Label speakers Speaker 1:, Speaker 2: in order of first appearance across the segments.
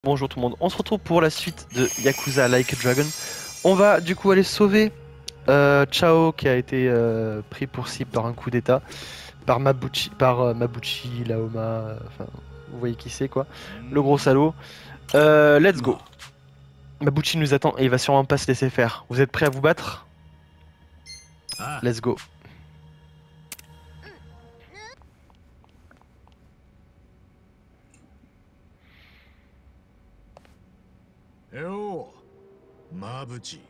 Speaker 1: Bonjour tout le monde, on se retrouve pour la suite de Yakuza Like a Dragon. On va du coup aller sauver Chao qui a été pris pour cible par un coup d'état par Mabuchi, Laoma, enfin vous voyez qui c'est quoi, le gros salaud. Let's go. Mabuchi nous attend et il va sûrement pas se laisser faire. Vous êtes prêts à vous battre? Let's go.
Speaker 2: よう、マブチ。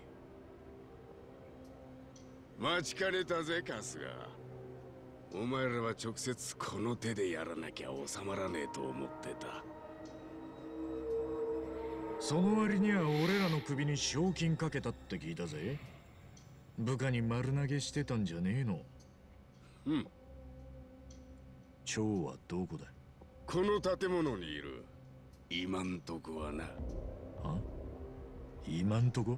Speaker 3: 待ちかねたぜ、カスが。お前らは直接この手でやらなきゃ収まらねえと思ってた。
Speaker 2: その割には俺らの首に賞金かけたって聞いたぜ。部下に丸投げしてたんじゃねえの。
Speaker 3: うん。
Speaker 2: 蝶はどこだ？
Speaker 3: この建物にいる。今んとこはな。
Speaker 2: あ？今んとこ？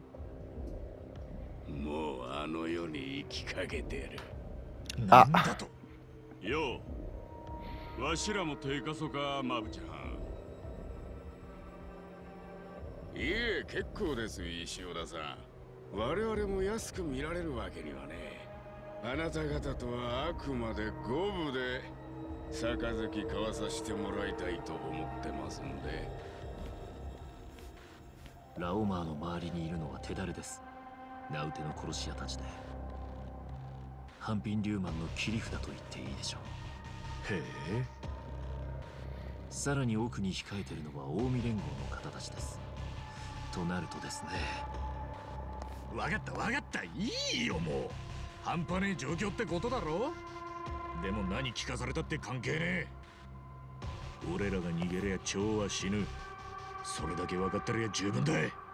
Speaker 3: もうあの世に生きかけてる。
Speaker 2: なんだと？
Speaker 4: よう、わしらも手かそか、マブちゃん。
Speaker 3: いえ、結構です、石尾田さん。我々も安く見られるわけにはね。あなた方とはあくまで五分で杯交わさせてもらいたいと思ってますんで。
Speaker 5: ラオマーの周りにいるのは手だれです。ナウテの殺し屋たちで。ハンピンリューマンの切り札と言っていいでしょう。
Speaker 2: へえ。
Speaker 5: さらに奥に控えているのは近江連合の方たちです。となるとですね。
Speaker 2: わかったわかった、いいよもう。半端ねえ状況ってことだろ。でも何聞かされたって関係ねえ。俺らが逃げりゃ蝶は死ぬ。それだけ分かってりゃ十分だ。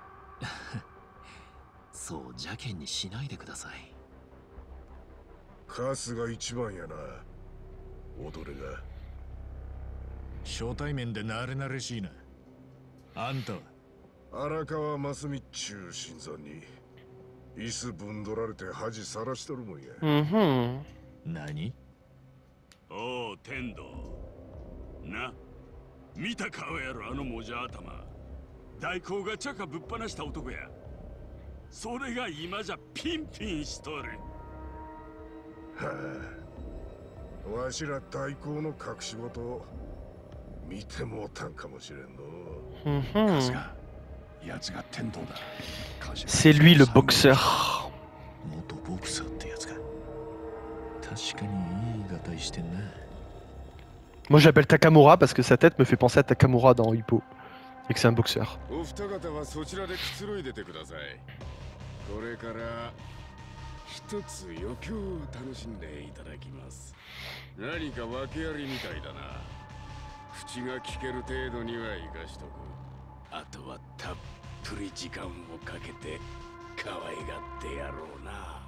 Speaker 5: そう邪険にしないでください。
Speaker 6: カスが一番やな。踊れが
Speaker 2: 初対面で慣れ慣れしいな。あんたは
Speaker 6: 荒川真澄っちゅう新参に椅子ぶんどられて恥さらしとるもんや。
Speaker 2: 何？
Speaker 4: おう、天道。な、見た顔やろ、あのもじゃ頭。大工がチャカぶっ放した男や。それが今じゃピンピンしとる。
Speaker 6: はあ、わしら大工の隠し事見てもうたんかもしれんの。
Speaker 1: C'est lui le boxeur.
Speaker 2: 元ボクサーってやつか。確かにいい合体してんな。
Speaker 1: Moi j'appelle Takamura parce que sa tête me fait penser à Takamura dans Hippo et que c'est un boxeur.
Speaker 3: お二方はそちらでくつろいでてください。これから一つ余興を楽しんでいただきます。何か訳ありみたいだな。口が聞ける程度には生かしとく。あとはたっぷり時間をかけて可愛がってやろうな。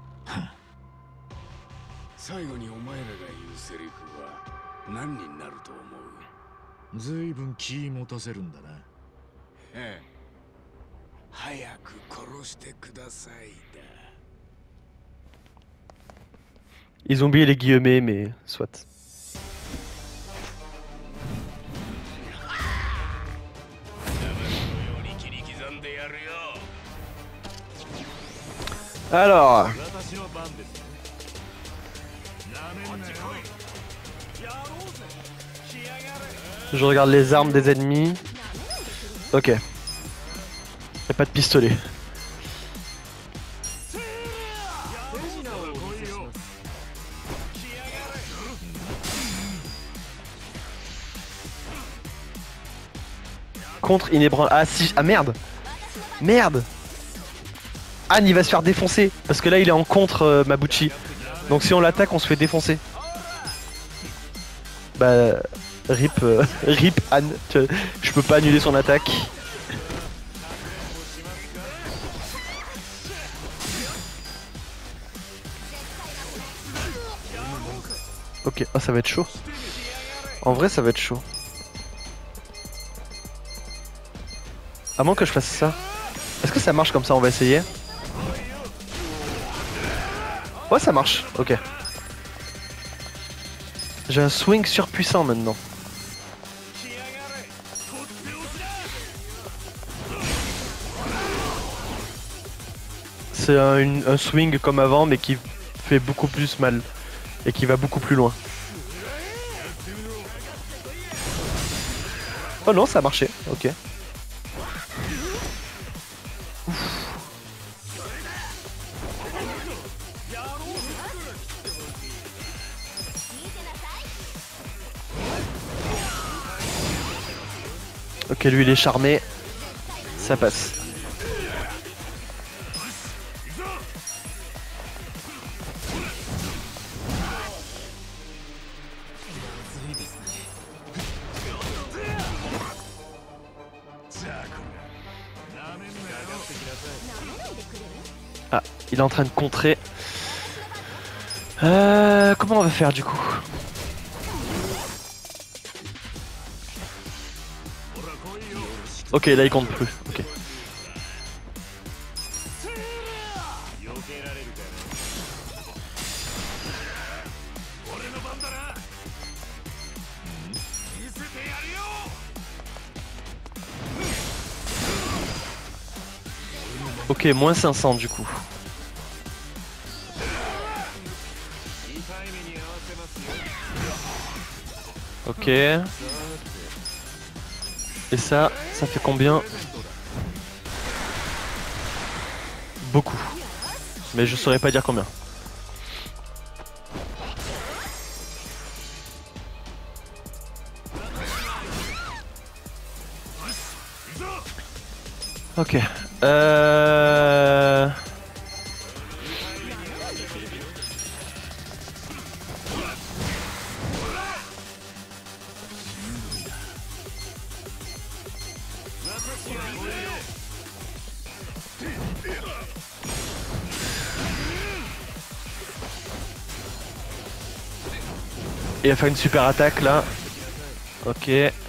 Speaker 3: 最後にお前らが言うセリフは何になると思う？
Speaker 2: ずいぶん気持たせるんだな。
Speaker 3: ええ、早く殺してくださいだ。
Speaker 1: Ils ont oublié les guillemets mais soit. Alors, je regarde les armes des ennemis. Ok. Y'a pas de pistolet. Contre inébranlable. Ah si. Ah merde. Merde. Anne il va se faire défoncer. Parce que là il est en contre Mabuchi. Donc si on l'attaque on se fait défoncer. Bah... Rip, rip Anne. Je peux pas annuler son attaque. Ok, oh, ça va être chaud. En vrai ça va être chaud. À moins que je fasse ça. Est-ce que ça marche comme ça? On va essayer. Ouais ça marche, ok. J'ai un swing surpuissant maintenant. C'est un swing comme avant, mais qui fait beaucoup plus mal. Et qui va beaucoup plus loin. Oh non, ça a marché, ok. Ok, lui il est charmé. Ça passe. Ah, il est en train de contrer. Comment on va faire du coup? Ok, là il compte plus. Ok. Ok, moins 500 du coup. Ok. Et ça fait combien? Beaucoup. Mais je saurais pas dire combien. Ok. Il va faire une super attaque là. Ok.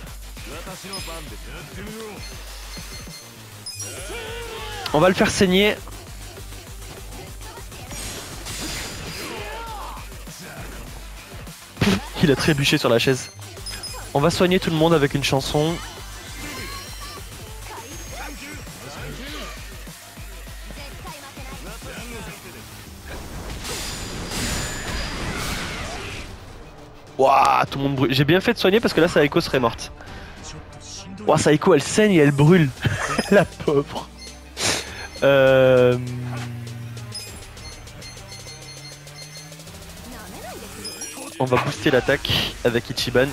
Speaker 1: On va le faire saigner. Il a trébuché sur la chaise. On va soigner tout le monde avec une chanson. Waouh, tout le monde brûle. J'ai bien fait de soigner parce que là Saeko serait morte. Waouh, Saeko elle saigne et elle brûle. La pauvre. On va booster l'attaque avec Ichiban.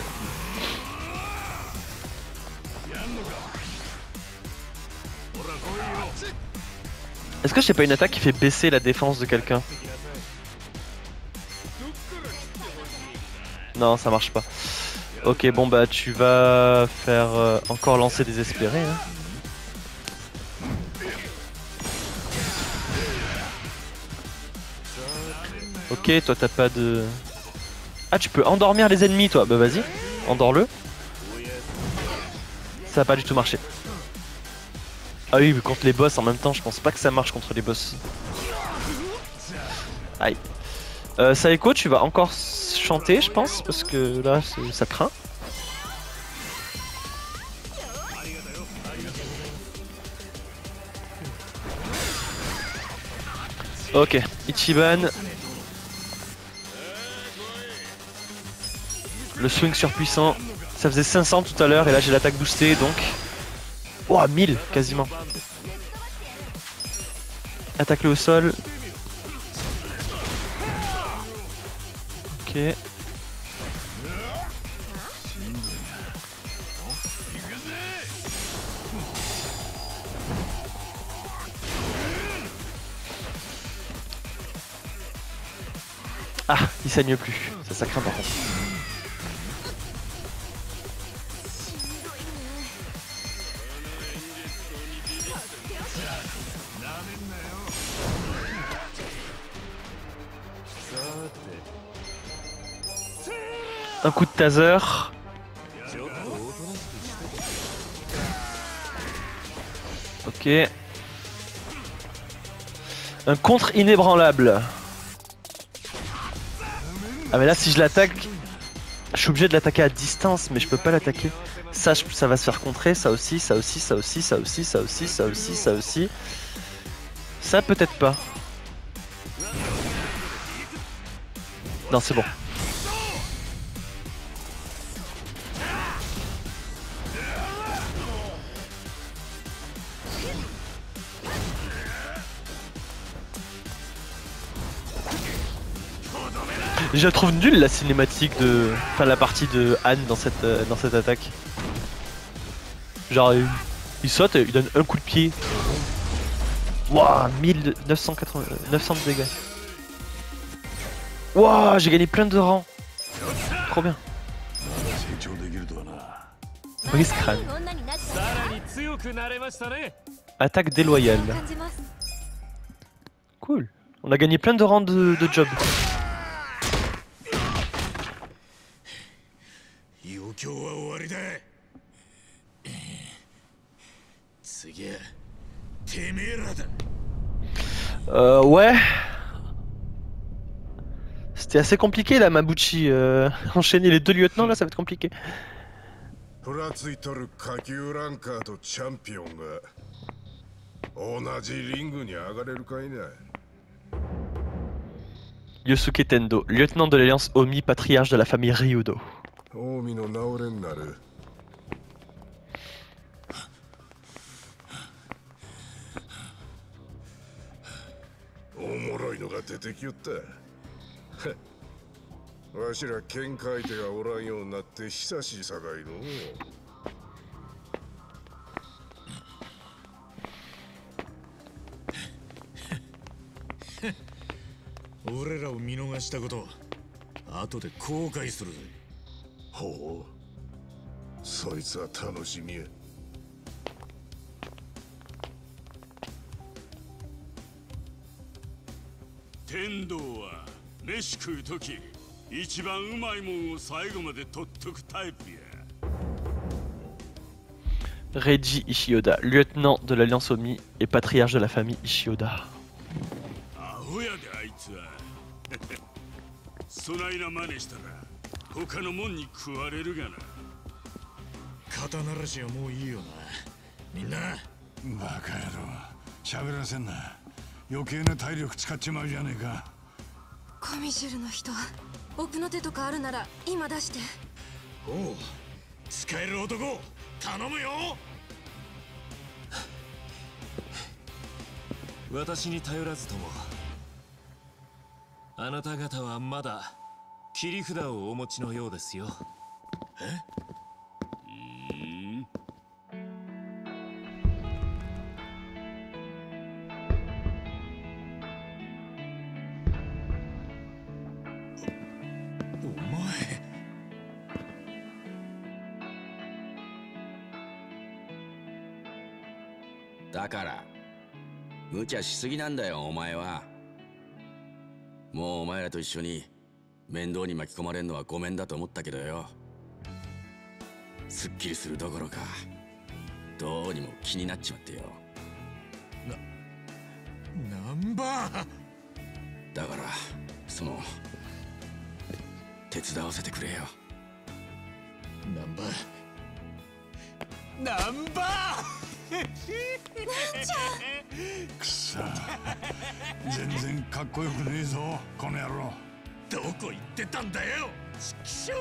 Speaker 1: Est-ce que j'ai pas une attaque qui fait baisser la défense de quelqu'un? Non, ça marche pas. Ok, bon bah tu vas faire encore lancer désespéré. Hein. Ok, toi t'as pas de... Ah, tu peux endormir les ennemis toi. Bah vas-y, endors-le. Ça a pas du tout marché. Ah oui, mais contre les boss en même temps, je pense pas que ça marche contre les boss. Aïe. Saeko, tu vas encore chanter, je pense, parce que là, ça craint. Ok, Ichiban. Le swing surpuissant. Ça faisait 500 tout à l'heure et là j'ai l'attaque boostée donc... Oh, 1000 quasiment. Attaque-le au sol. Ok. Ah, il saigne plus. Ça craint par contre. Un coup de taser. Ok. Un contre inébranlable. Ah mais là si je l'attaque, je suis obligé de l'attaquer à distance, mais je peux pas l'attaquer. Ça va se faire contrer, ça aussi, ça aussi, ça aussi, ça aussi, ça aussi, ça aussi, ça aussi. Ça peut-être pas. Non, c'est bon. Je la trouve nulle la cinématique de... Enfin la partie de Anne dans cette attaque. Genre il saute, il donne un coup de pied. Wouah, 900 de dégâts. Wouah, j'ai gagné plein de rangs. Trop bien. Brise crâne. Attaque déloyale. Cool. On a gagné plein de rangs de job.
Speaker 2: 余興は終わりだ。次はてめえらだ。
Speaker 1: Ouais. C'était assez compliqué là, Mabuchi. Enchaîner les deux lieutenants là, ça va être compliqué.
Speaker 6: ふらついとる下級ランカーとチャンピオンが同じリングに上がれるかいな。
Speaker 1: Yosuke Tendo, lieutenant de l'Alliance Omi, patriarche de la famille Ryudo.
Speaker 6: 近江の直れになる。おもろいのが出てきよった。わしら喧嘩相手がおらんようになって久しいさかいの。
Speaker 2: 俺らを見逃したこと後で後悔するぜ。
Speaker 6: ほう、そいつは楽しみや。
Speaker 4: 天道は飯食うとき一番うまいもんを最後まで取っとくタイプや。
Speaker 1: Reiji Ishioda, lieutenant de l'Alliance Omi et patriarche de la famille Ishioda.
Speaker 4: アホやであいつは。そないな真似したら他のもんに食われるがな。
Speaker 2: 肩慣らしはもういいよな。みんな。
Speaker 7: バカ野郎、喋らせんな。余計な体力使っちまうじゃねえか。
Speaker 8: コミシェルの人、奥の手とかあるなら今出して。
Speaker 2: おう、使える男頼むよ。
Speaker 5: 私に頼らずともあなた方はまだ切り札をお持ちのようですよ。
Speaker 2: お前。
Speaker 9: だから無茶しすぎなんだよお前は。もうお前らと一緒に面倒に巻き込まれるのはごめんだと思ったけどよ。すっきりするどころかどうにも気になっちまってよ。
Speaker 2: なんば
Speaker 9: だからその手伝わせてくれよ。
Speaker 2: なんばなんば
Speaker 7: くそ、全然かっこよくねえぞこの野郎。
Speaker 2: どこ行ってたんだよちくしょ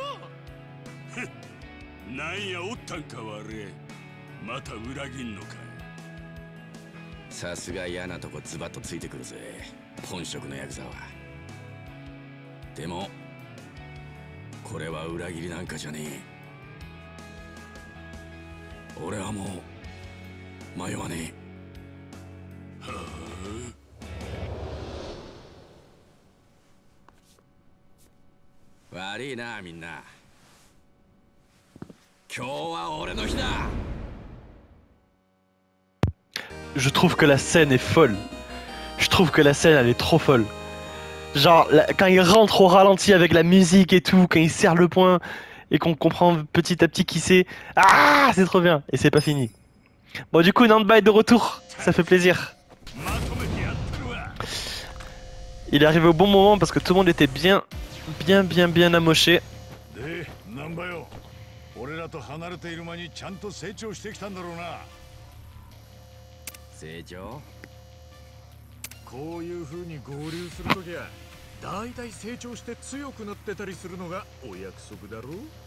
Speaker 4: う。なんやおったんか悪い。また裏切んのか。
Speaker 9: さすが嫌なとこズバッとついてくるぜ本職のヤクザは。でもこれは裏切りなんかじゃねえ。俺はもう迷わねえ。悪いなみんな。今日は俺の日だ。
Speaker 1: Je trouve que la scène est folle. Je trouve que la scène elle est trop folle. Genre quand il rentre au ralenti avec la musique et tout, quand il serre le poing et qu'on comprend petit à petit qui c'est. Ah, c'est trop bien. Et c'est pas fini. Bon du coup Nanba est de retour. Ça fait plaisir. Il est arrivé au bon moment parce que tout le monde était bien amoché.
Speaker 2: こういう風に合流するときはだいたい成長して強くなってたりするのがお約束だろ。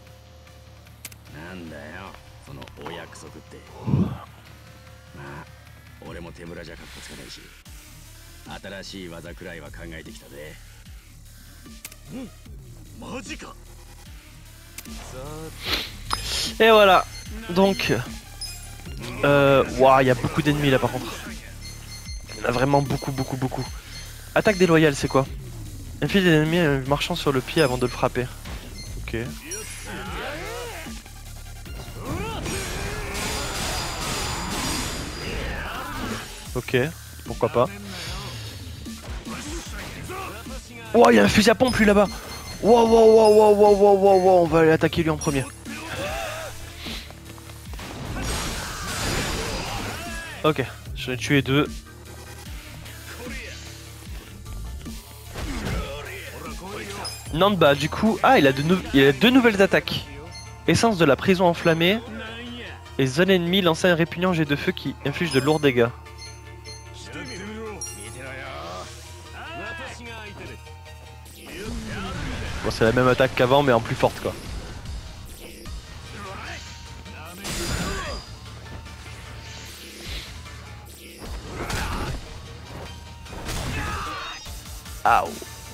Speaker 9: なんだよそのお約束って。まあ俺も手ぶらじゃかっこつかないし、新しい技くらいは考えてきたぜ。
Speaker 2: マジか。
Speaker 1: Et voilà. Donc, waouh, il y a beaucoup d'ennemis là par contre. Il y en a vraiment beaucoup. Attaque déloyale, c'est quoi? Inflige des ennemis marchant sur le pied avant de le frapper. Ok. Ok, pourquoi pas. Oh, il y a un fusil à pompe lui là-bas. Wow, on va aller attaquer lui en premier. Ok, j'en ai tué 2. Nanba, du coup, ah, il a deux nouvelles attaques. Essence de la prison enflammée et zone ennemie, lancer un répugnant jet de feu qui inflige de lourds dégâts. Bon, c'est la même attaque qu'avant, mais en plus forte quoi. Aouh.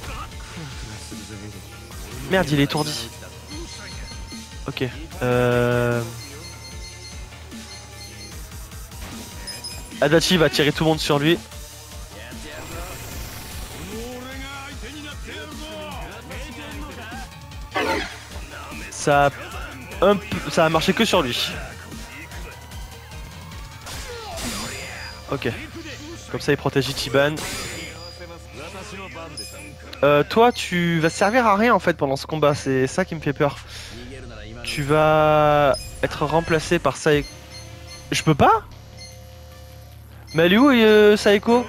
Speaker 1: Merde, il est étourdi. Ok. Adachi va tirer tout le monde sur lui. Ça a marché que sur lui. Ok. Comme ça il protège Ichiban. Toi tu vas servir à rien en fait pendant ce combat, c'est ça qui me fait peur. Tu vas être remplacé par Saeko. Je peux pas? Mais elle est où Saeko?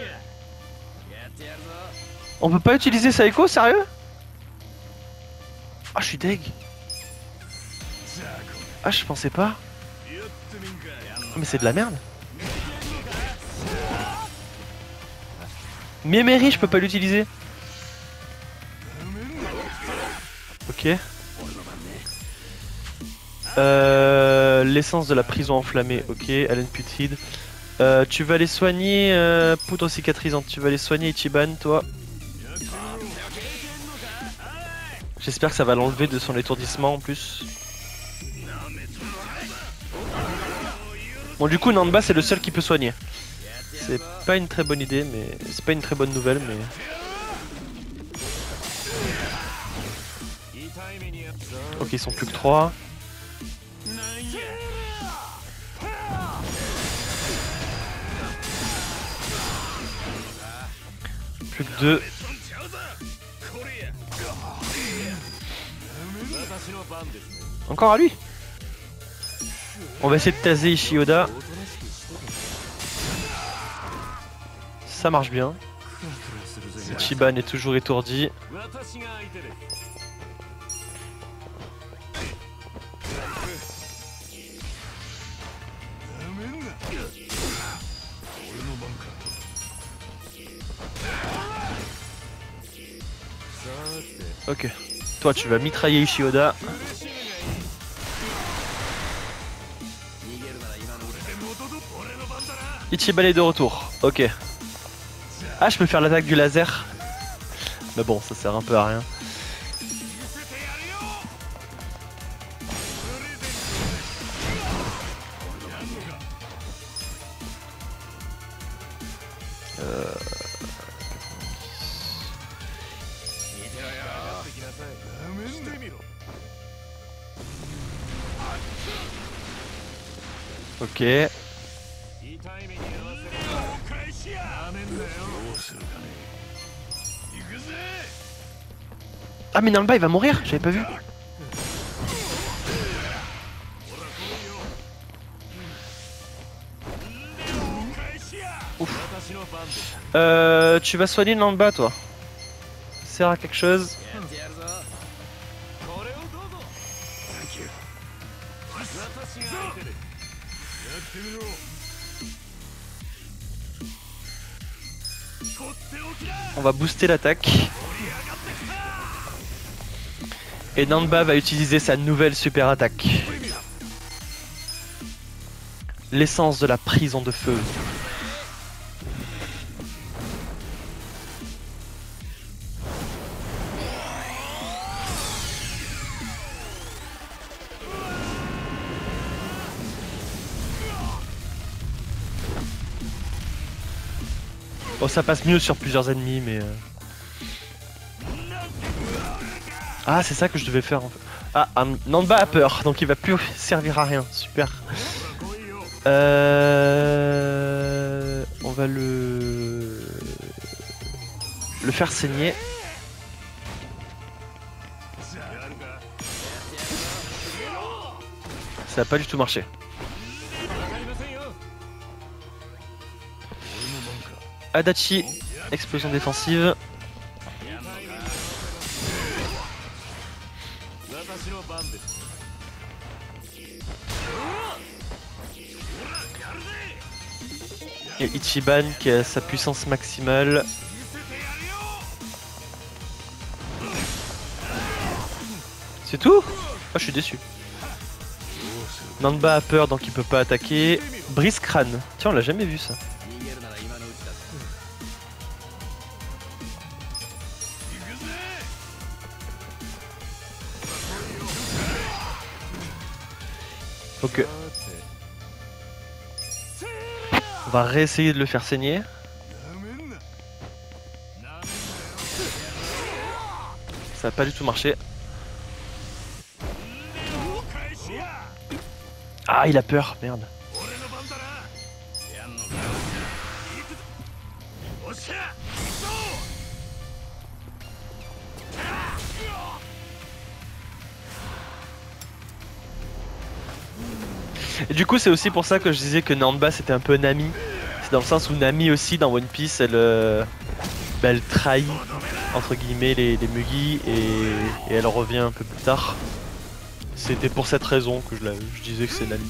Speaker 1: On peut pas utiliser Saeko, sérieux? Ah je suis deg. Ah je pensais pas. Mais c'est de la merde. Méméry je peux pas l'utiliser. Ok. L'essence de la prison enflammée. Ok. Allen Putrid. Tu vas les soigner. Poudre cicatrisante. Tu vas les soigner Ichiban toi. J'espère que ça va l'enlever de son étourdissement en plus. Bon du coup Nanba c'est le seul qui peut soigner. C'est pas une très bonne idée mais c'est pas une très bonne nouvelle mais... Ok ils sont plus que 3. Plus que 2. Encore à lui. On va essayer de taser Ishioda. Ça marche bien. Ichiban est toujours étourdi. Ok. Toi tu vas mitrailler Ishioda. Ichiban est de retour. Ok. Ah je peux faire l'attaque du laser. Mais bon ça sert un peu à rien. Ok. Ah mais Nanba il va mourir, j'avais pas vu. Ouf. Tu vas soigner Nanba toi. Ça sert à quelque chose. On va booster l'attaque. Et Nanba va utiliser sa nouvelle super attaque. L'essence de la prison de feu. Bon, ça passe mieux sur plusieurs ennemis, mais... Ah, c'est ça que je devais faire en fait. Ah, Nanba a peur, donc il va plus servir à rien. Super. On va le faire saigner. Ça a pas du tout marché. Adachi, explosion défensive. Et Ichiban qui a sa puissance maximale. C'est tout? Ah, je suis déçu. Nanba a peur donc il peut pas attaquer. Brise crâne. Tiens, on l'a jamais vu ça. Ok. On va réessayer de le faire saigner. Ça n'a pas du tout marché. Ah, il a peur, merde. Et du coup, c'est aussi pour ça que je disais que Nanba c'était un peu Nami. C'est dans le sens où Nami aussi dans One Piece, elle trahit entre guillemets les Mugi et elle revient un peu plus tard. C'était pour cette raison que je disais que c'est Nami.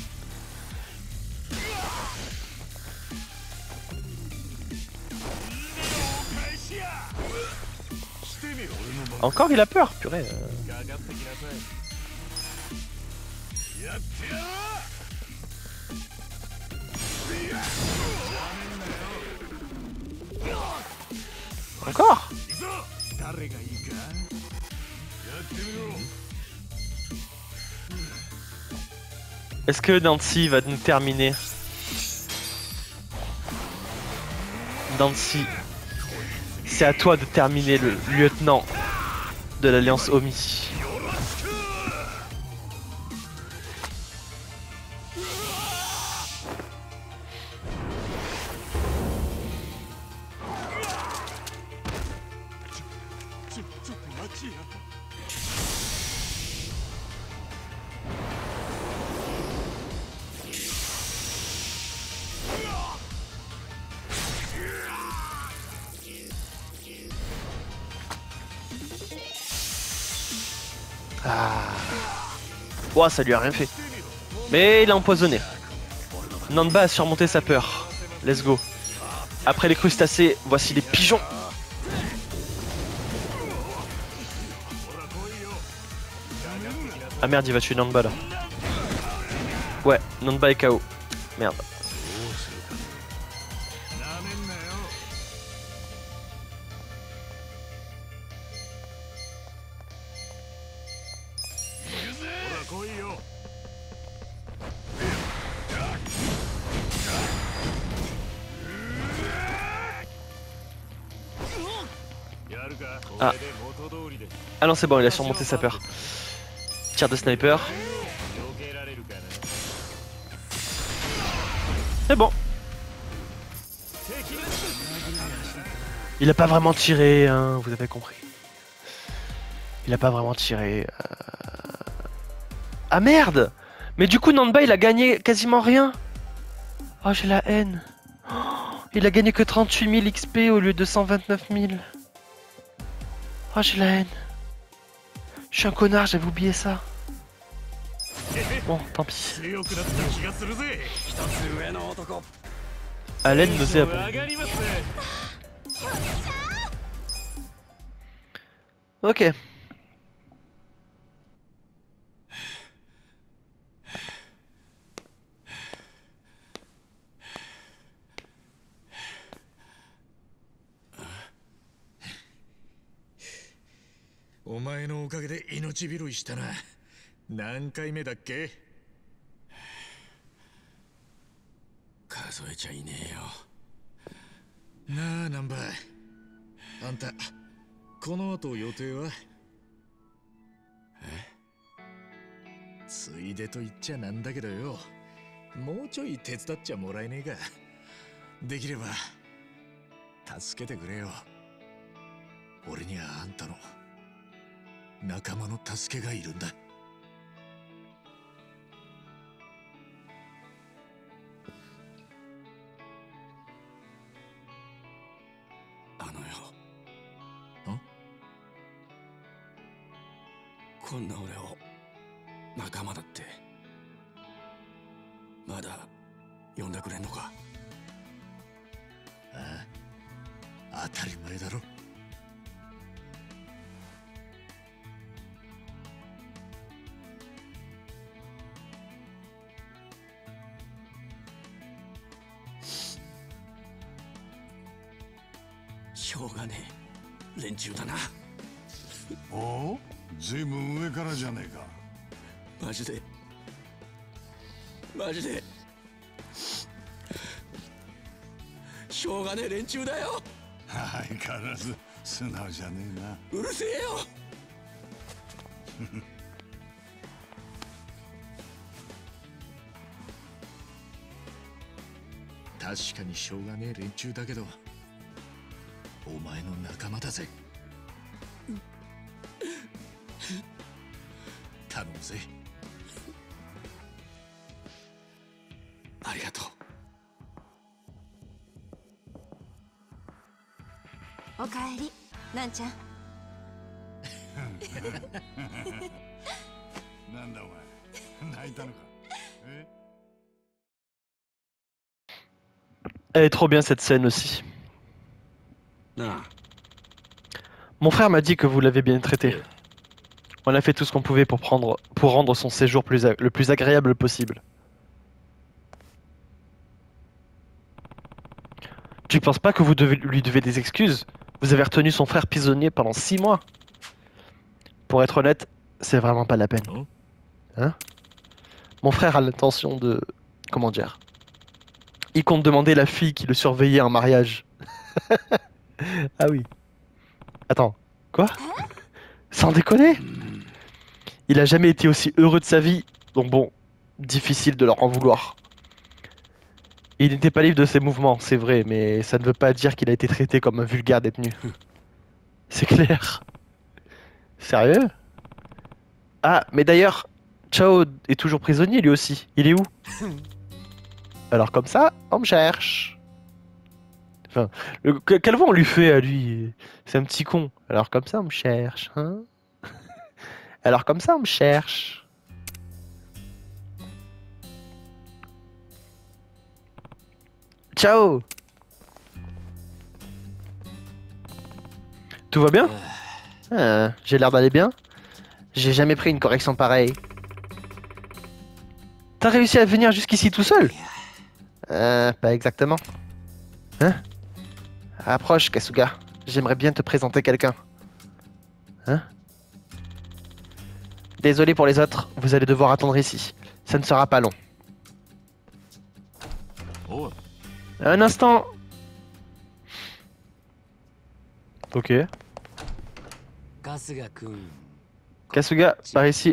Speaker 1: Encore il a peur, purée. Encore? Est-ce que Nancy va nous terminer? Nancy, c'est à toi de terminer le lieutenant de l'Alliance Omi. Ah. Oh, ça lui a rien fait. Mais il a empoisonné. Nanba a surmonté sa peur. Let's go. Après les crustacés, voici les pigeons. Ah merde, il va tuer Nanba là. Ouais, Nanba est KO. Merde. Ah. Ah non, c'est bon, il a surmonté sa peur. Tir de sniper. C'est bon. Il a pas vraiment tiré, hein, vous avez compris. Il a pas vraiment tiré. Ah merde! Mais du coup, Nanba, il a gagné quasiment rien. Oh, j'ai la haine. Oh, il a gagné que 38 000 XP au lieu de 129 000. Oh, j'ai la haine. Je suis un connard, j'avais oublié ça. Bon, tant pis. Haleine nauséabonde. Ok.
Speaker 2: お前のおかげで命拾いしたな。何回目だっけ？
Speaker 9: 数えちゃいねえよ。
Speaker 2: なあナンバー、あんたこの後予定は？ついでと言っちゃなんだけどよ、もうちょい手伝っちゃもらえねえか。できれば助けてくれよ。俺にはあんたの仲間の助けがいるんだ。
Speaker 9: あのよ、
Speaker 2: ん？
Speaker 9: こんな俺を仲間だってまだ呼んでくれんのか？
Speaker 2: ああ、当たり前だろ。
Speaker 9: しょうがねえ連中だな。
Speaker 7: おお、ずいぶん上からじゃねえか。
Speaker 9: マジでしょうがねえ連中だよ。
Speaker 7: 相変わらず素直じゃねえな。
Speaker 9: うるせえよ。
Speaker 2: 確かにしょうがねえ連中だけど、お前の仲間だぜ。頼むぜ。
Speaker 9: ありがとう。
Speaker 8: おかえりなんちゃん。
Speaker 7: なんだお前、泣いたのか。
Speaker 1: Elle est trop bien cette scène aussi.
Speaker 9: Ah.
Speaker 1: Mon frère m'a dit que vous l'avez bien traité. On a fait tout ce qu'on pouvait pour rendre son séjour le plus agréable possible. Tu penses pas que vous lui devez des excuses? Vous avez retenu son frère prisonnier pendant 6 mois. Pour être honnête, c'est vraiment pas la peine. Hein? Mon frère a l'intention de... Comment dire? Il compte demander la fille qui le surveillait en mariage. Ah oui. Attends, quoi? Sans déconner? Il a jamais été aussi heureux de sa vie, donc bon, difficile de leur en vouloir. Il n'était pas libre de ses mouvements, c'est vrai, mais ça ne veut pas dire qu'il a été traité comme un vulgaire détenu. C'est clair. Sérieux? Ah, mais d'ailleurs, Chao est toujours prisonnier lui aussi. Il est où? Alors comme ça, on me cherche. Enfin, quel voix on lui fait à lui? C'est un petit con. Alors comme ça, on me cherche, hein? Alors comme ça, on me cherche. Ciao. Tout va bien? Ah, j'ai l'air d'aller bien? J'ai jamais pris une correction pareille. T'as réussi à venir jusqu'ici tout seul? Pas exactement. Hein? Approche, Kasuga. J'aimerais bien te présenter quelqu'un. Hein? Désolé pour les autres, vous allez devoir attendre ici. Ça ne sera pas long.
Speaker 5: Oh.
Speaker 1: Un instant. Ok. Kasuga, par ici.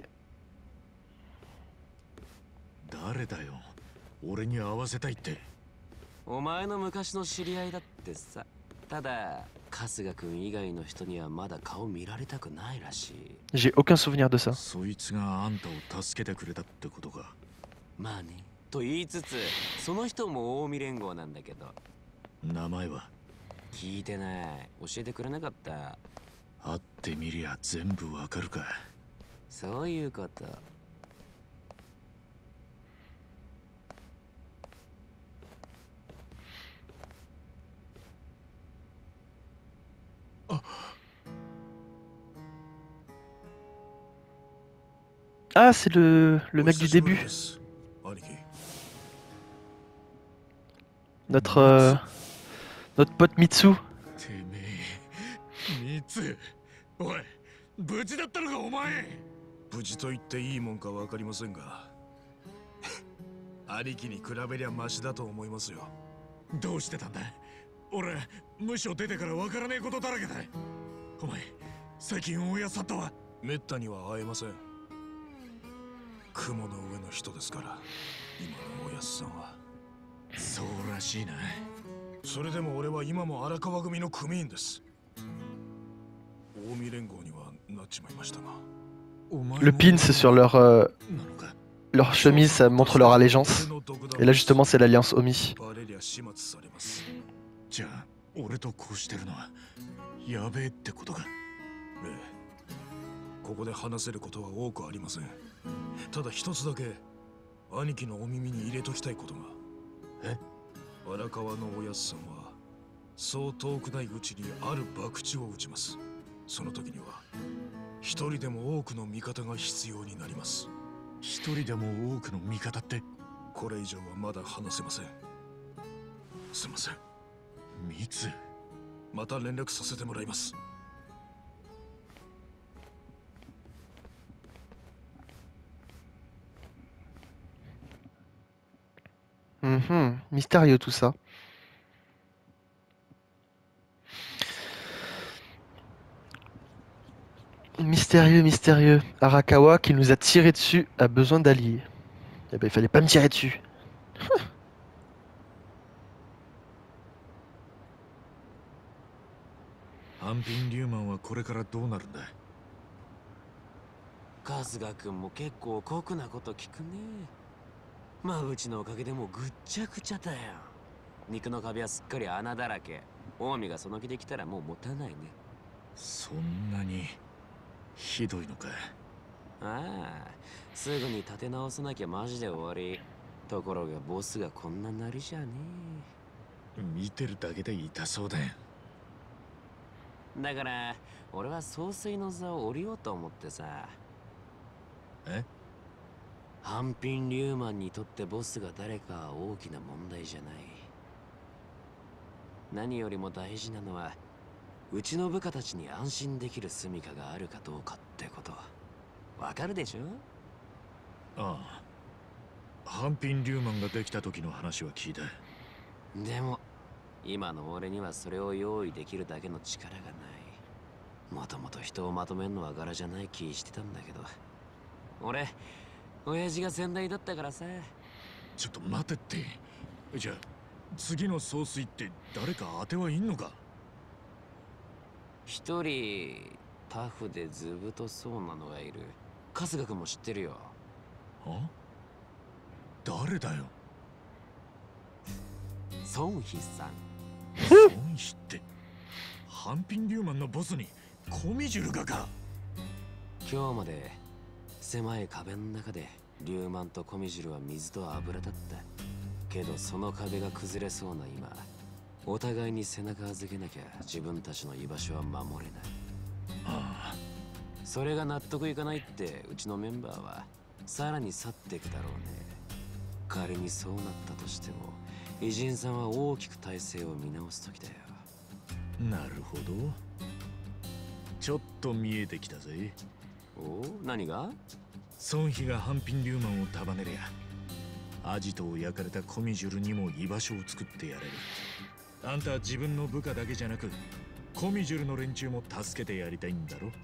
Speaker 2: 誰だよ。俺に会わせたいって。
Speaker 10: お前の昔の知り合いだってさ。ただ、春日君以外の人にはまだ顔見られたくないらしい。
Speaker 1: J'ai aucun souvenir de ça.
Speaker 2: そいつがあんたを助けてくれたってことか。
Speaker 10: まあね。と言いつつ、その人も近江連合なんだけど。
Speaker 2: 名前は？
Speaker 10: 聞いてない。教えてくれなかった。
Speaker 2: 会ってみりゃ全部わかるか。
Speaker 10: そういうこと。
Speaker 1: Ah, c'est le mec du début. Notre pote Mitsu.
Speaker 2: 三つおい無事だったのかお前
Speaker 6: 無事と言っていいもんかわかりませんが兄貴に比べりゃマシだと思いますよ。
Speaker 2: どうしてたんだ俺無所出てからわからねえことだらけだ。お前最近大家さんとは
Speaker 6: めったには会えません。雲の上の人ですから今のおやすさんは。
Speaker 2: そうらしいな。
Speaker 6: それでも俺は今も荒川組の組員です。近江連合にはなっちまいましたが。
Speaker 1: Le pins sur leur chemise, ça montre leur allégeance. Et là justement c'est l'alliance Omi.
Speaker 2: じゃあ俺とこうしてるのはやべえってことか。
Speaker 6: ええ、ここで話せることは多くありません。ただ一つだけ兄貴のお耳に入れときたいことが。
Speaker 2: え？
Speaker 6: 荒川のおやすさんはそう遠くないうちにある博打を打ちます。その時には一人でも多くの味方が必要になります。
Speaker 2: 一人でも多くの味方って？
Speaker 6: これ以上はまだ話せません。すいません。
Speaker 2: ミツ、
Speaker 6: また連絡させてもらいます。
Speaker 1: Mystérieux tout ça. Mystérieux, mystérieux. Arakawa qui nous a tiré dessus a besoin d'alliés. Eh ben il fallait pas me tirer dessus.
Speaker 2: 安品リューマンはこれからどうなるんだ。
Speaker 10: 春日君も結構酷なこと聞くね。まあうちのおかげでもうぐっちゃぐちゃだよ。肉の壁はすっかり穴だらけ。近江がその気で来たらもう持たないね。
Speaker 2: そんなにひどいのか。
Speaker 10: ああ、すぐに立て直さなきゃマジで終わり。ところがボスがこんななりじゃね
Speaker 2: え。見てるだけで痛そうだよ。
Speaker 10: だから俺は総帥の座を降りようと思ってさ。
Speaker 2: え？
Speaker 10: 半品リューマンにとってボスが誰かは大きな問題じゃない。何よりも大事なのはうちの部下たちに安心できる住処があるかどうかってこと。わかるでしょ？
Speaker 2: ああ、半品リューマンができた時の話は聞いた。
Speaker 10: でも今の俺にはそれを用意できるだけの力がない。もともと人をまとめるのは柄じゃない気してたんだけど、俺親父が先代だったからさ。
Speaker 2: ちょっと待てって。じゃあ次の総帥って誰か当てはいんのか？
Speaker 10: 一人タフで図太そうなのがいる。春日君も知ってるよ。
Speaker 2: あ？誰だよ。
Speaker 10: 孫飛さん。
Speaker 2: 孫飛って半品リューマンのボスにコミジュルがか。
Speaker 10: 今日まで狭い壁の中でリューマンとコミジュルは水と油だった。けどその壁が崩れそうな今、お互いに背中預けなきゃ自分たちの居場所は守れない。
Speaker 2: ああ、
Speaker 10: それが納得いかないってうちのメンバーはさらに去っていくだろうね。仮にそうなったとしても偉人さんは大きく体制を見直す時だよ。
Speaker 2: なるほど。ちょっと見えてきたぜ。
Speaker 10: おお、何が？
Speaker 2: 孫妃が半品リューマンを束ねりゃアジトを焼かれたコミジュルにも居場所を作ってやれる。あんたは自分の部下だけじゃなくコミジュルの連中も助けてやりたいんだろ。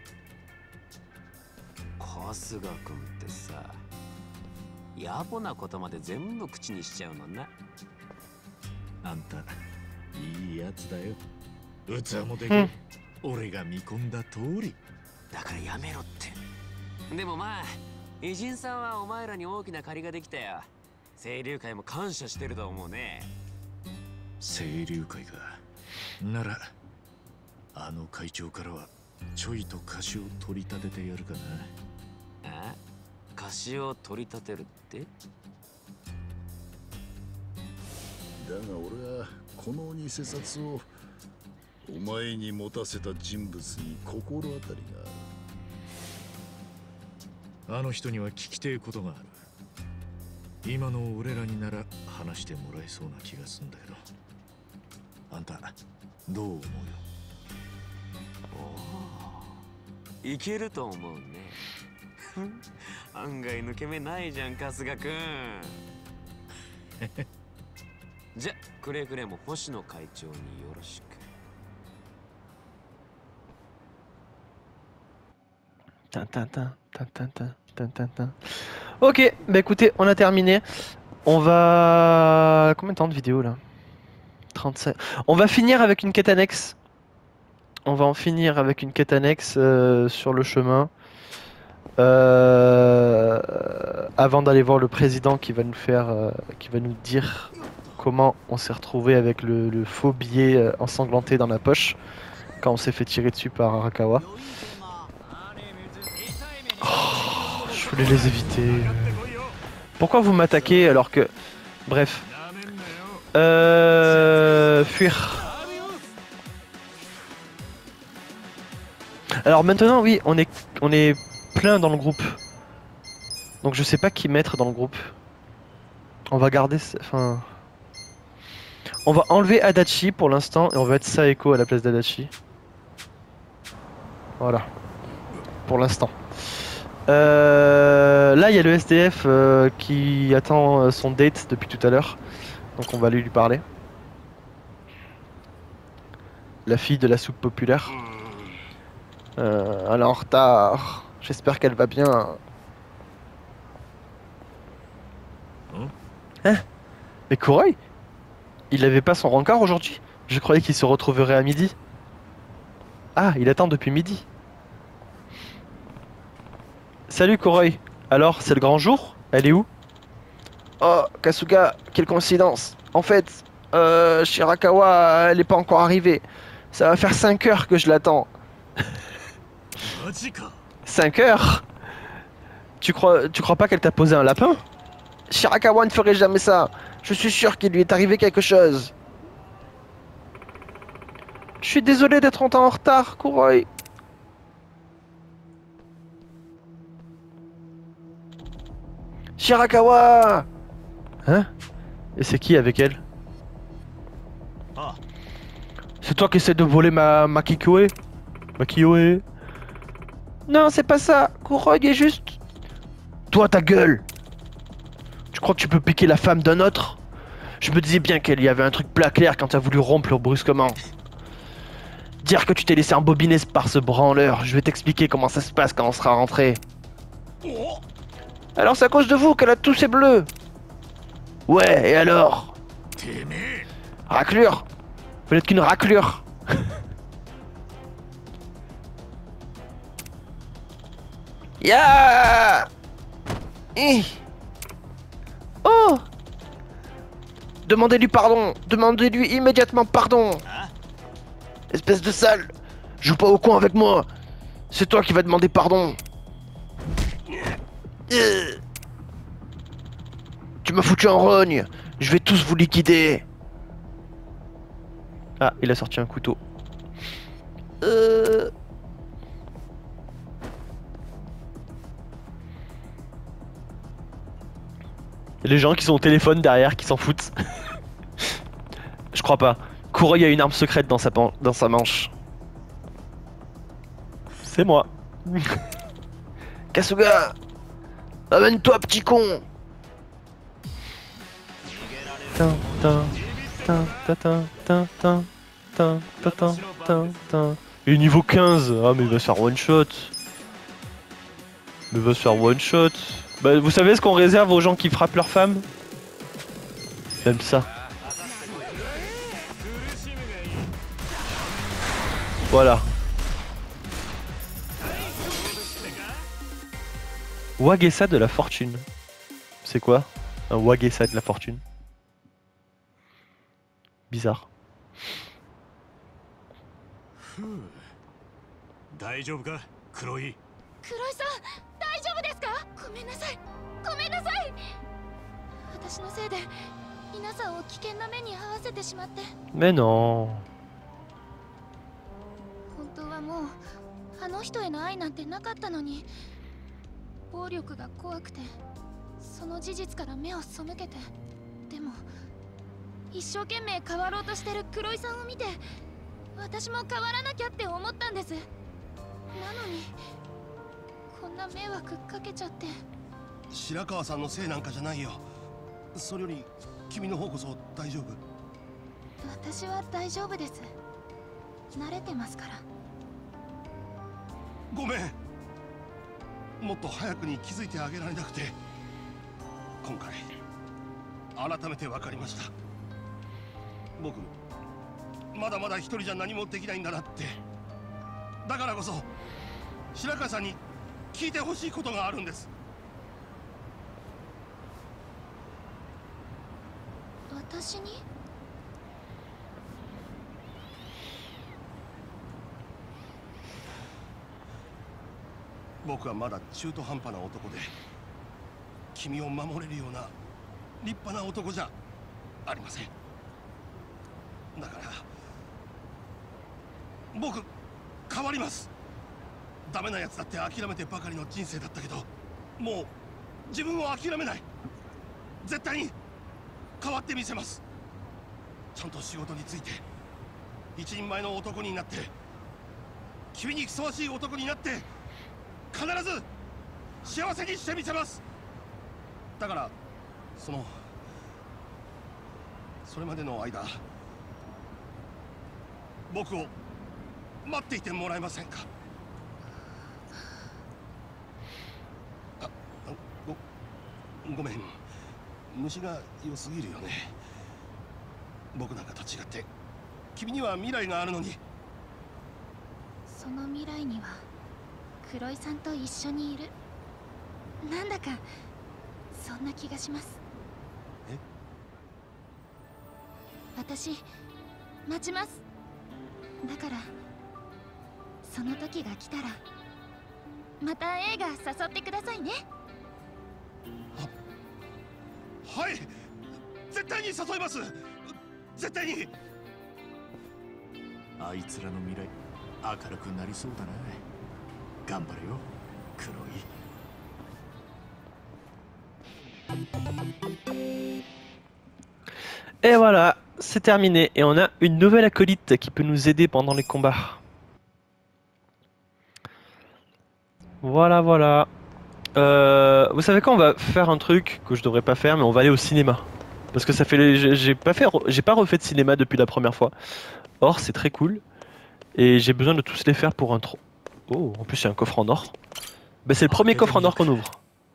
Speaker 10: 春日君ってさ、野暮なことまで全部口にしちゃうのな。
Speaker 2: あんたいいやつだよ。器もできる。俺が見込んだ通り。
Speaker 10: だからやめろって。でもまあ偉人さんはお前らに大きな借りができたよ。清流会も感謝してると思うね。
Speaker 2: 清流会か。ならあの会長からはちょいと貸しを取り立ててやるかな。
Speaker 10: あ？貸しを取り立てるって？
Speaker 11: だが俺はこの偽札をお前に持たせた人物に心当たりがある。
Speaker 2: あの人には聞きてえことがある。今の俺らになら話してもらえそうな気がするんだけど。あんたどう思うよ。
Speaker 10: おお、いけると思うね。案外抜け目ないじゃん、春日くん。じゃ、くれぐれも星野会長によろしく。
Speaker 1: Ok, bah écoutez, on a terminé. On va... Combien de temps de vidéo là? 37. On va finir avec une quête annexe. On va en finir avec une quête annexe sur le chemin. Avant d'aller voir le président qui va nous faire... qui va nous dire comment on s'est retrouvé avec le faux billet ensanglanté dans la poche. Quand on s'est fait tirer dessus par Arakawa. Je voulais les éviter. Pourquoi vous m'attaquez alors que... Bref. Fuir. Alors maintenant, oui, on est plein dans le groupe. Donc je sais pas qui mettre dans le groupe. On va garder... Enfin... On va enlever Adachi pour l'instant et on va mettre Saeko à la place d'Adachi. Voilà. Pour l'instant. Là il y a le SDF qui attend son date depuis tout à l'heure. Donc on va aller lui parler. La fille de la soupe populaire. Elle est en retard. J'espère qu'elle va bien. Hein? Mais Kuroi? Il avait pas son rencard aujourd'hui? Je croyais qu'il se retrouverait à midi. Ah, il attend depuis midi. Salut Kuroi. Alors, c'est le grand jour? Elle est où? Oh, Kasuga, quelle coïncidence. En fait, Shirakawa, elle est pas encore arrivée. Ça va faire 5 heures que je l'attends. 5 heures? Tu crois pas qu'elle t'a posé un lapin? Shirakawa ne ferait jamais ça. Je suis sûr qu'il lui est arrivé quelque chose. Je suis désolé d'être en retard, Kuroi. Shirakawa! Hein? Et c'est qui avec elle? C'est toi qui essaies de voler ma Kikoe? Ma Kioe? Non, c'est pas ça. Kuroi est juste... Toi, ta gueule! Tu crois que tu peux piquer la femme d'un autre? Je me disais bien qu'il y avait un truc plat clair quand t'as voulu rompre brusquement. Dire que tu t'es laissé embobiner par ce branleur. Je vais t'expliquer comment ça se passe quand on sera rentré. Alors c'est à cause de vous qu'elle a tous ses bleus. Ouais, et alors? Raclure? Vous n'êtes qu'une raclure. Ya! Oh! Demandez-lui pardon. Demandez-lui immédiatement pardon. Espèce de sale. Joue pas au con avec moi. C'est toi qui vas demander pardon. Tu m'as foutu en rogne. Je vais tous vous liquider. Ah, il a sorti un couteau. Il y a les gens qui sont au téléphone derrière qui s'en foutent. Je crois pas. Kuroi a une arme secrète dans sa manche. C'est moi. Kasuga! Amène-toi, petit con! Et niveau 15! Ah, mais il va se faire one shot! Mais il va se faire one shot! Bah, vous savez ce qu'on réserve aux gens qui frappent leurs femmes? Même ça. Voilà. Wagesa de la fortune. C'est quoi? Un Wagesa de la fortune? Bizarre.
Speaker 2: 大丈夫か、黒井。
Speaker 8: 黒井さん、大丈夫ですか？ごめんなさい。ごめんなさい。私のせいで皆さんを危険な目に遭わせてしまって。
Speaker 1: Mais non.
Speaker 8: 本当はもうあの人への愛なんてなかったのに。 暴力が怖くて、その事実から目を背けて、でも一生懸命変わろうとしてる黒井さんを見て、私も変わらなきゃって思ったんです。なのにこんな迷惑かけちゃって。
Speaker 12: 白川さんのせいなんかじゃないよ。それより君の方こそ大丈夫？
Speaker 8: 私は大丈夫です。慣れてますから。
Speaker 12: ごめん、もっと早くに気づいてあげられなくて。今回改めて分かりました。僕まだまだ一人じゃ何もできないんだなって。だからこそ白川さんに聞いてほしいことがあるんです。
Speaker 8: 私に？
Speaker 12: 僕はまだ中途半端な男で、君を守れるような立派な男じゃありません。だから僕変わります。ダメなやつだって諦めてばかりの人生だったけど、もう自分を諦めない。絶対に変わってみせます。ちゃんと仕事に就いて一人前の男になって、君にふさわしい男になって、必ず幸せにしてみせます。だからそれまでの間、僕を待っていてもらえませんか？ごめん、虫が良すぎるよね。僕なんかと違って君には未来があるのに。
Speaker 8: その未来には黒井さんと一緒にいる。なんだかそんな気がします。
Speaker 12: え？
Speaker 8: 私待ちます。だからその時が来たらまた映画誘ってくださいね。
Speaker 12: はい、絶対に誘います。絶対に。
Speaker 2: あいつらの未来明るくなりそうだな。頑張れよ黒い。
Speaker 1: Et voilà, c'est terminé. Et on a une nouvelle acolyte qui peut nous aider pendant les combats. Voilà, voilà. Vous savez quoi, on va faire un truc que je devrais pas faire, mais on va aller au cinéma. Parce que ça fait, j'ai pas refait de cinéma depuis la première fois. Or, c'est très cool. Et j'ai besoin de tous les faire pour un trop. Oh, en plus il y a un coffre en or. Bah c'est le premier coffre en or qu'on ouvre.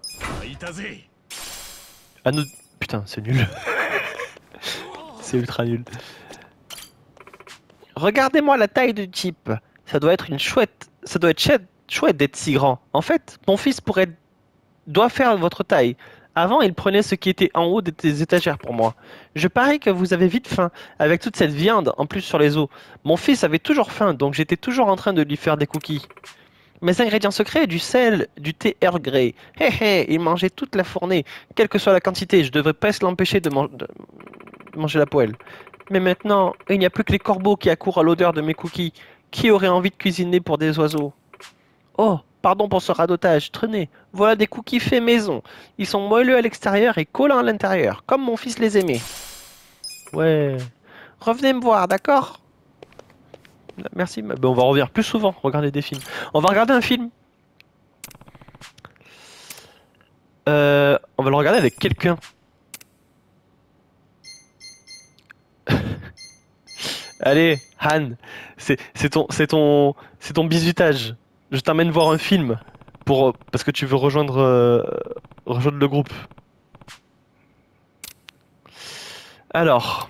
Speaker 1: Ah non, putain, c'est nul. C'est ultra nul. Regardez-moi la taille du type. Ça doit être une chouette. Ça doit être chouette d'être si grand. En fait, mon fils doit faire votre taille. Avant, il prenait ce qui était en haut des étagères pour moi. Je parie que vous avez vite faim, avec toute cette viande en plus sur les os. Mon fils avait toujours faim, donc j'étais toujours en train de lui faire des cookies. Mes ingrédients secrets, du sel, du thé Earl Grey. Hé hé, il mangeait toute la fournée, quelle que soit la quantité. Je devrais presque l'empêcher de manger la poêle. Mais maintenant, il n'y a plus que les corbeaux qui accourent à l'odeur de mes cookies. Qui aurait envie de cuisiner pour des oiseaux? Oh, pardon pour ce radotage, tenez, voilà des cookies faits maison. Ils sont moelleux à l'extérieur et collants à l'intérieur, comme mon fils les aimait. Ouais. Revenez me voir, d'accord? Merci, ben, on va revenir plus souvent, regarder des films. On va regarder un film. On va le regarder avec quelqu'un. Allez, Han, c'est ton bisutage. Je t'emmène voir un film parce que tu veux rejoindre le groupe. Alors,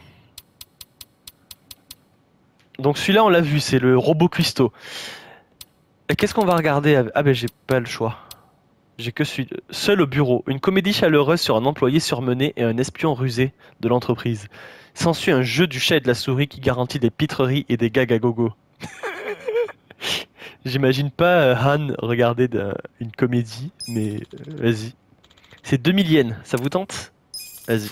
Speaker 1: donc celui-là on l'a vu, c'est le robot cuistot. Qu'est-ce qu'on va regarder? Ah ben j'ai pas le choix. J'ai que celui seul au bureau. Une comédie chaleureuse sur un employé surmené et un espion rusé de l'entreprise. S'ensuit un jeu du chat et de la souris qui garantit des pitreries et des gags à gogo. J'imagine pas Han regarder une comédie, mais vas-y. C'est 2000 yens, ça vous tente? Vas-y.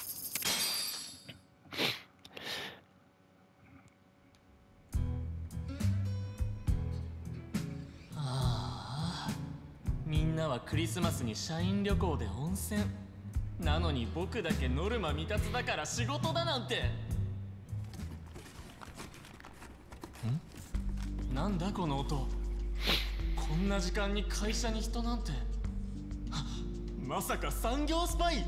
Speaker 5: みんな
Speaker 13: はクリスマスに社員旅行で温泉なのに僕だけノルマ未達だから仕事だなんて。なんだこの音。こんな時間に会社に人なんて。まさか産業スパイ。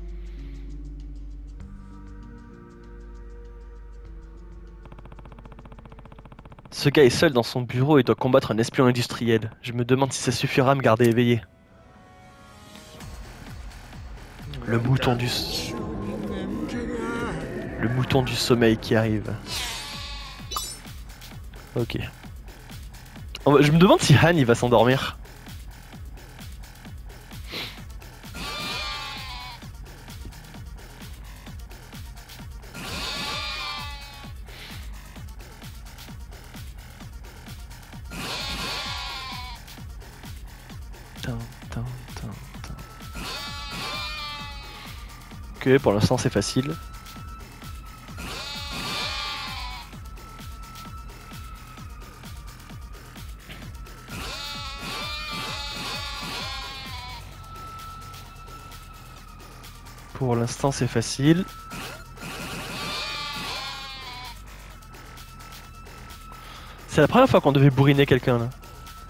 Speaker 1: Ce gars est seul dans son bureau et doit combattre un espion industriel. Je me demande si ça suffira à me garder éveillé. Le mouton du sommeil qui arrive. Ok. Je me demande si Han il va s'endormir. Ok, pour l'instant c'est facile. Pour l'instant c'est facile. C'est la première fois qu'on devait bourriner quelqu'un là.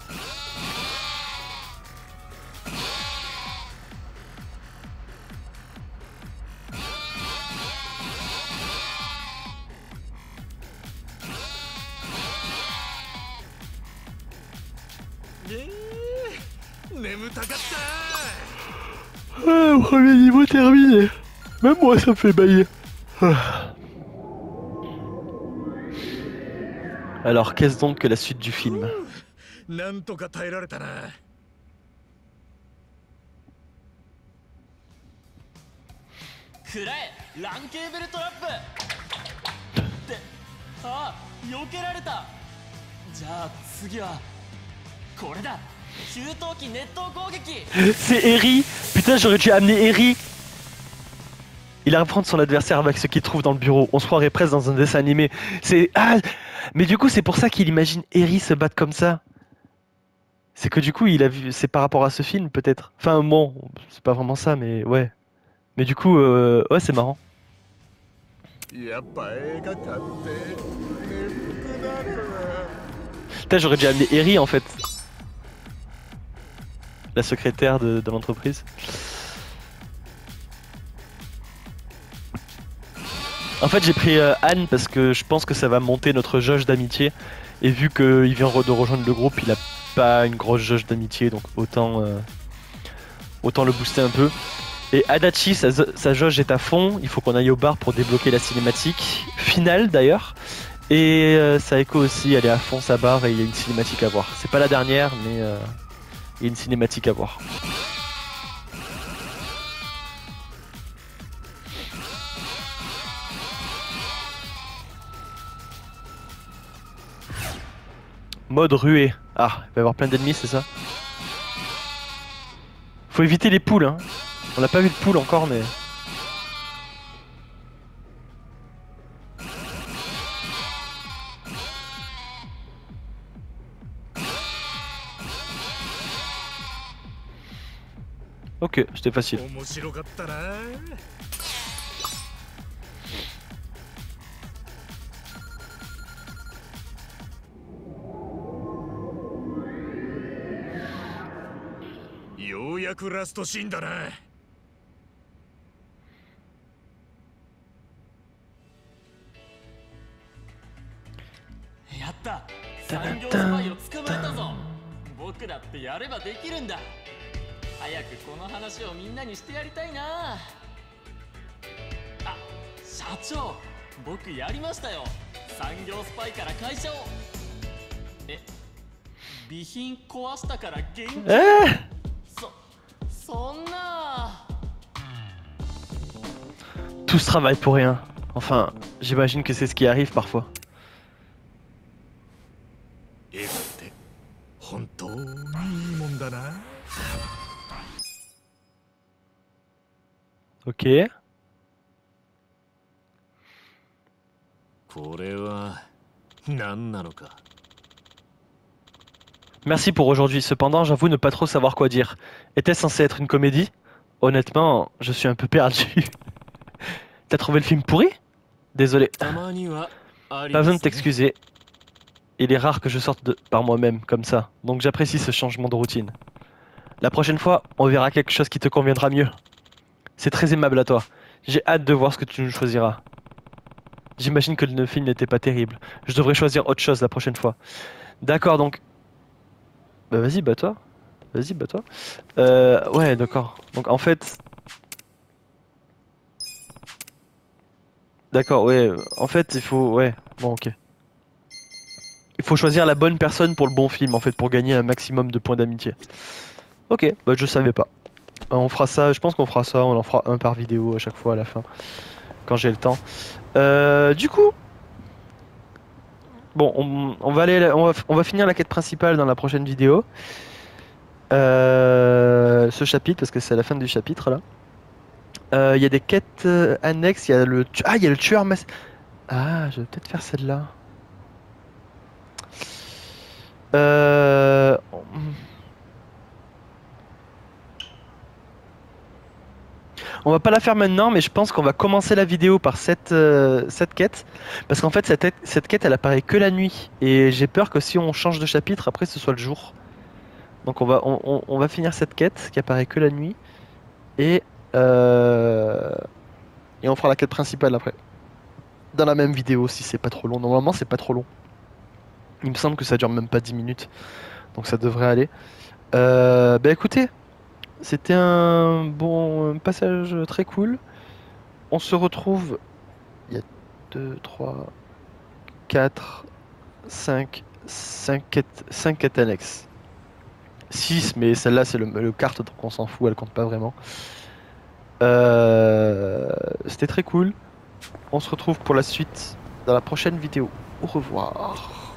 Speaker 1: Ah, premier niveau terminé. Même moi ça me fait bailler. Alors qu'est-ce donc que la suite du film?
Speaker 12: なんとか耐えられたな。
Speaker 13: くらえランケーブルトラップってあ避けられた。じゃあ次はこれだ。給湯器熱湯攻撃。
Speaker 1: C'est Eri. Putain, j'aurais dû amener Eri. Il affronte son adversaire avec ce qu'il trouve dans le bureau. On se croirait presque dans un dessin animé. C'est mais du coup c'est pour ça qu'il imagine Eri se battre comme ça. C'est que du coup il a vu, c'est par rapport à ce film peut-être. Enfin bon, c'est pas vraiment ça, mais ouais. Mais du coup ouais c'est marrant. Putain, j'aurais dû amener Eri en fait. La secrétaire de l'entreprise. En fait j'ai pris Anne parce que je pense que ça va monter notre jauge d'amitié. Et vu qu'il vient de rejoindre le groupe, il a pas une grosse jauge d'amitié, donc autant le booster un peu. Et Adachi, sa jauge est à fond, il faut qu'on aille au bar pour débloquer la cinématique finale d'ailleurs. Et Saeko aussi, elle est à fond sa barre et il y a une cinématique à voir. C'est pas la dernière, mais il y a une cinématique à voir. Mode ruée. Ah, il va y avoir plein d'ennemis, c'est ça? Faut éviter les poules, hein. On n'a pas vu de poules encore, mais... Ok, c'était facile.
Speaker 13: Yatta! 産業スパイを捕まえたぞ。僕だってやればできるんだ。早くこの話をみんなにしてやりたいな。あ、社長、僕やりましたよ。産業スパイから会社を。備品壊したから現金。そんな。
Speaker 1: Tout ce travail pour rien. Enfin, j'imagine que c'est ce qui arrive parfois. Ok.
Speaker 5: これは何なのか。
Speaker 1: Merci pour aujourd'hui. Cependant, j'avoue ne pas trop savoir quoi dire. Était-ce censé être une comédie? Honnêtement, je suis un peu perdu. T'as trouvé le film pourri? Désolé. Pas besoin de t'excuser. Il est rare que je sorte par moi-même, comme ça. Donc j'apprécie ce changement de routine. La prochaine fois, on verra quelque chose qui te conviendra mieux. C'est très aimable à toi. J'ai hâte de voir ce que tu nous choisiras. J'imagine que le film n'était pas terrible. Je devrais choisir autre chose la prochaine fois. D'accord, donc... Bah vas-y, bats-toi. Vas-y, bats-toi. Ouais, d'accord. Donc en fait... D'accord, ouais. En fait, il faut... Ouais, bon, ok. Il faut choisir la bonne personne pour le bon film, en fait, pour gagner un maximum de points d'amitié. Ok, bah je savais pas. On fera ça, je pense qu'on fera ça, on en fera un par vidéo à chaque fois à la fin, quand j'ai le temps. Du coup... Bon, on va finir la quête principale dans la prochaine vidéo. Ce chapitre, parce que c'est la fin du chapitre là. Il y a des quêtes annexes, il y a le... Ah, il y a le tueur mass... Ah, je vais peut-être faire celle-là. On va pas la faire maintenant, mais je pense qu'on va commencer la vidéo par cette quête. Parce qu'en fait, cette quête, elle apparaît que la nuit. Et j'ai peur que si on change de chapitre, après, ce soit le jour. Donc on va finir cette quête qui apparaît que la nuit. Et on fera la quête principale après. Dans la même vidéo, si c'est pas trop long. Normalement, c'est pas trop long. Il me semble que ça dure même pas 10 minutes. Donc ça devrait aller. Bah écoutez, c'était un bon passage très cool. On se retrouve... Il y a 2, 3, 4, 5 quêtes annexes. 6, mais celle-là c'est le carte, donc on s'en fout, elle compte pas vraiment. C'était très cool. On se retrouve pour la suite dans la prochaine vidéo. Au revoir.